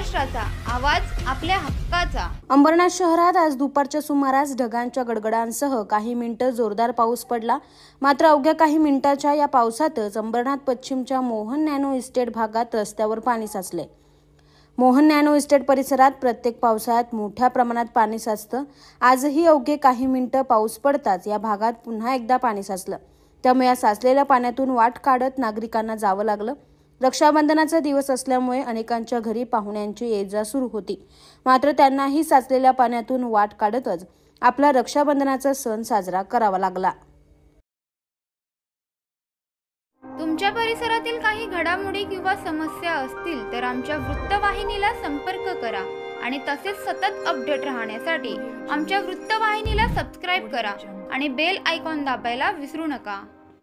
महाराष्ट्राचा आवाज आपल्या हक्काचा। अंबरनाथ शहरात आज दुपारच्या सुमारास ढगांच्या गडगडांसह काही मिनिटं जोरदार पाऊस पडला। मात्र अवघ्या काही मिनिटांच्या या पावसातच अंबरनाथ पश्चिमच्या मोहन नॅनो इस्टेट भागात रस्त्यावर पाणी साचले। मोहन नॅनो इस्टेट परिसरात प्रत्येक पावसाळ्यात मोठ्या प्रमाणात पाणी साचतं। आजही अवघे काही मिनिटं पाऊस पडताच या भागात पुन्हा एकदा पाणी साचलं। त्यामुळे या साचलेल्या पाण्यातून वाट काढत नागरिकांना जावं लागलं। रक्षाबंधनाचा दिवस असल्यामुळे अनेकांच्या घरी पाहुण्यांची ये-जा सुरू होती। मात्र त्यांनाही साचलेल्या पाण्यातून वाट काढतच आपला रक्षाबंधनाचा सण साजरा करावा लागला। तुमच्या परिसरातील काही घडामोडी किंवा समस्या असतील तर आमच्या वृत्तवाहिनीला संपर्क करा आणि तसेच सतत अपडेट राहण्यासाठी आमच्या वृत्तवाहिनीला सबस्क्राइब करा आणि बेल आयकॉन दाबायला विसरू नका।